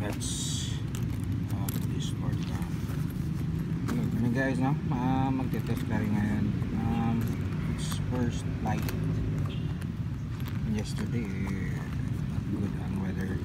let's put this for down. Ano guys, no? Magte-test ka rin ngayon. It's first flight. Yesterday good ang weather.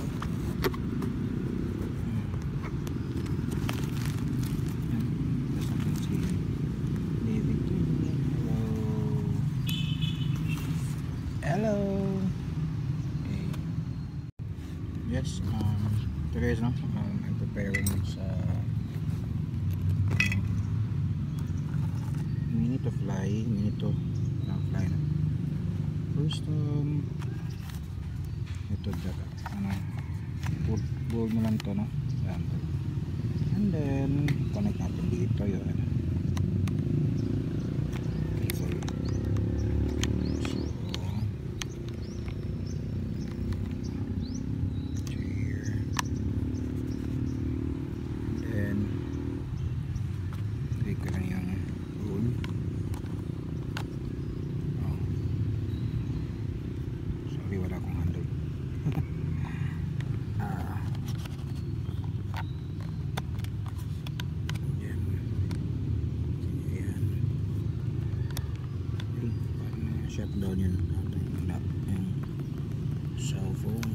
As you can see, David, hello. Okay. Yes, ito guys, no? I'm preparing sa Mini to fly, Mini to fly na. First, ito daga, pull mo lang to, no? Yan. And then connect natin dito yun. Shutdown yun yung cell phone.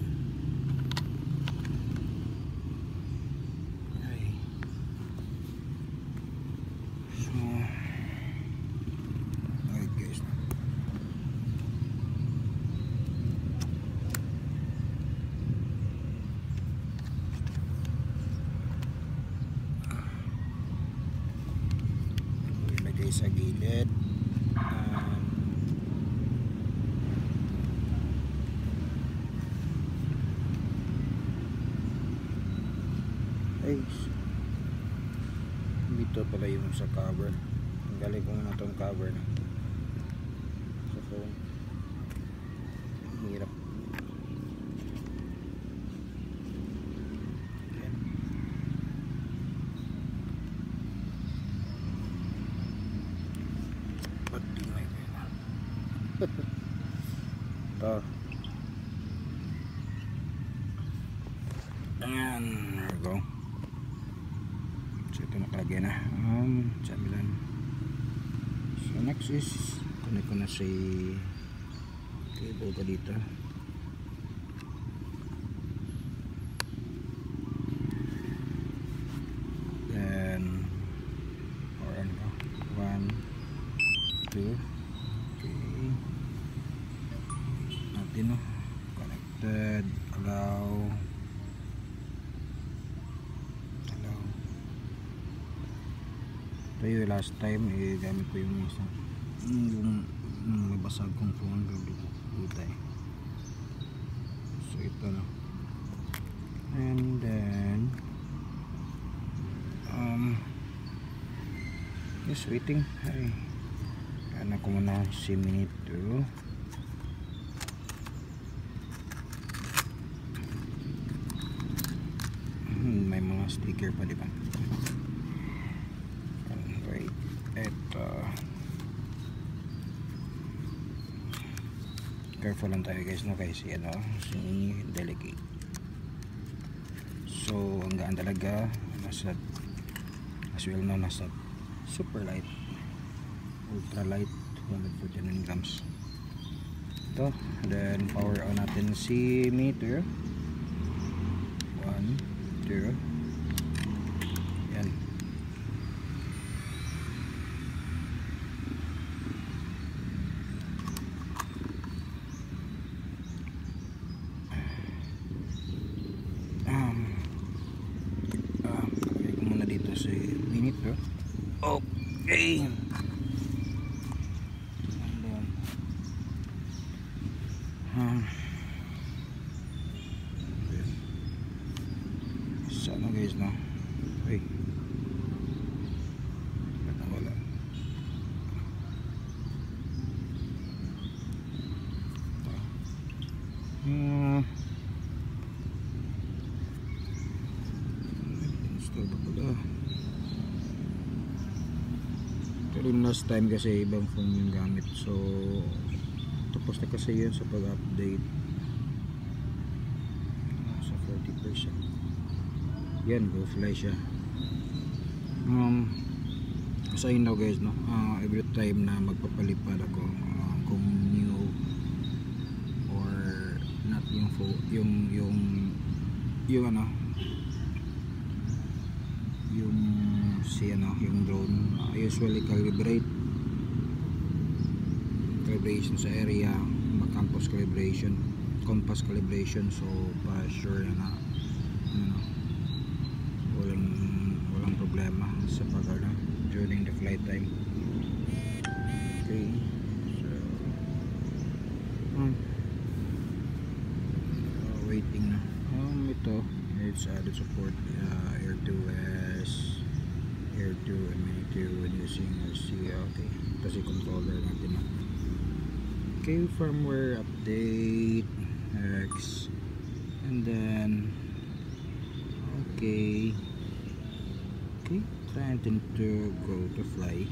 Okay. So alright guys, ilagay sa gilid. Dito pala yung sa cover. Tanggalin ko muna itong cover na sa phone. Hirap. Ayan. Ba't di may pera? Ito. Ayan. There we go. So ito nakalagay na sabilan. So next is connect ko na si cable ko dito. Then on ko 1 2 3 natin, no? Connected, allow. Ito yung last time gamit ko yung isa yung nabasag kong phone gulutay. So ito na, and then just waiting. Ay, ano ko muna si Mini to. May mga sticker pa, di ba? Careful lang tayo guys, no? Kasi si delicate. So ang gaan talaga, nasa, as well know, nasa super light, ultra light, 149 grams ito. Then power on natin si meter. 1 2 yan. Okay. Sana guys, no? Okay. Wala. Install ba pala? Pero last time kasi ibang phone yung gamit, so tapos na kasi yun sa pag-update sa 40%. yan, go fly siya. So you know guys, no, every time na magpapalipad ako, kung new or not yung ano, yung drone, I usually calibration sa area, compass calibration, so pa sure na walang problema sa during the flight time. Okay, so waiting na. Ito it's added support Air 2S, Air 2 and Mini 2 when using RC. Okay, ito si controller natin. Okay, firmware update X, and then okay, trying to go to fly.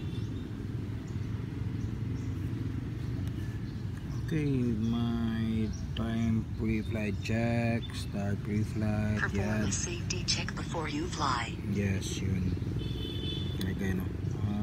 Okay, my time pre-flight check, start pre-flight. Perform a safety check before you fly. Yes, yun. Okay, no.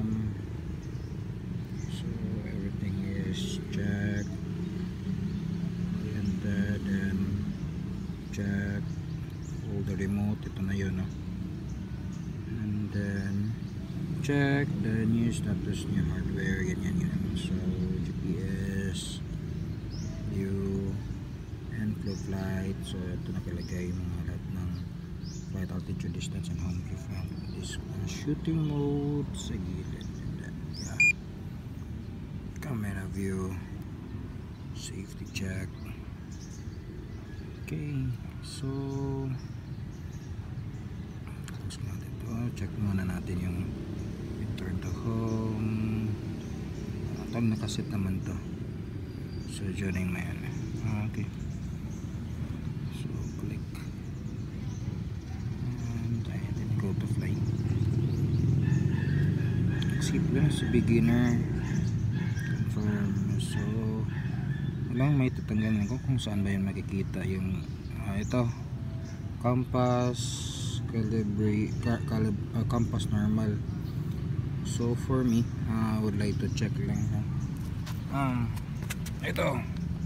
So everything is checked, and then check all the remote. Ito na yun, no? And then check the new status niya, hardware, ganyan yun. So GPS, view, and flow flight. So ito nakalagay yung mga lahat ng flight altitude, distance, and home view from this shooting mode sa gilid. And then, yeah, camera view, safety check. Okay, so check muna natin yung return to home. Tag nakaset naman to, so joining na yan. Okay, so click and then go to fly. Skip lang sa beginner, confirm. So walang may tatanggalin ko kung saan ba yun makikita yung ito, compass compass normal. So for me, I would like to check lang ito,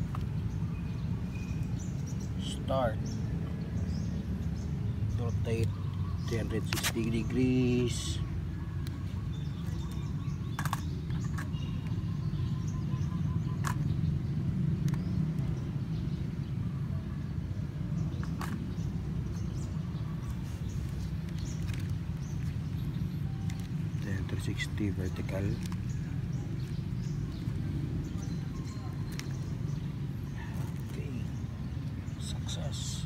start, rotate 360 degrees, then 360 vertical. Okay, success.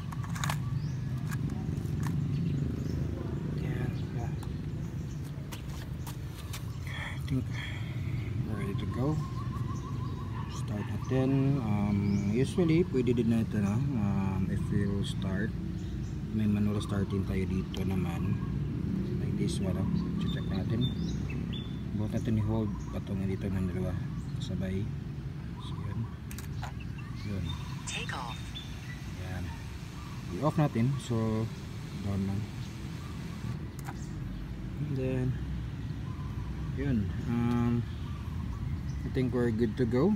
I think we're ready to go. Start natin. Usually pwede din na ito, no? If we'll start, may manual starting tayo dito naman, like this one. Check natin, buhat natin i-hold patong dito ng dalawa kasabay. So yun, take off. yan, i-off natin, so down lang. And then yun, I think we're good to go.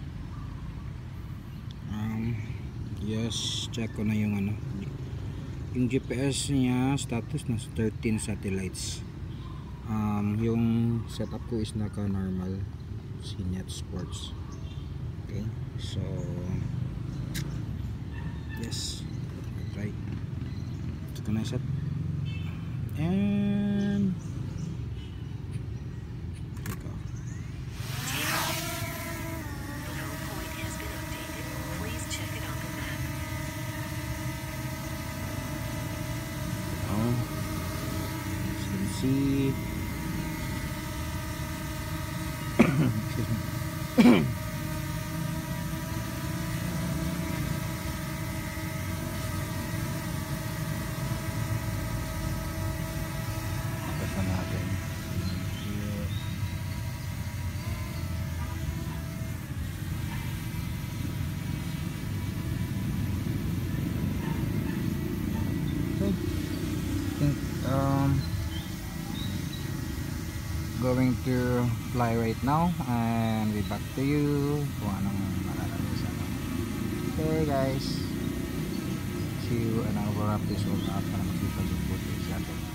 Yes, check ko na yung yung GPS niya, status na 13 satellites. Yung setup ko is naka normal CNET Sports. Okay, so yes, try ito na set and take off. The home point has been updated. Please check it on the map. As you can see, basta natin. going to fly right now and be back to you kung anong malalagay sa ano. Okay guys, see you and I'll wrap this one up para makita yung footage natin.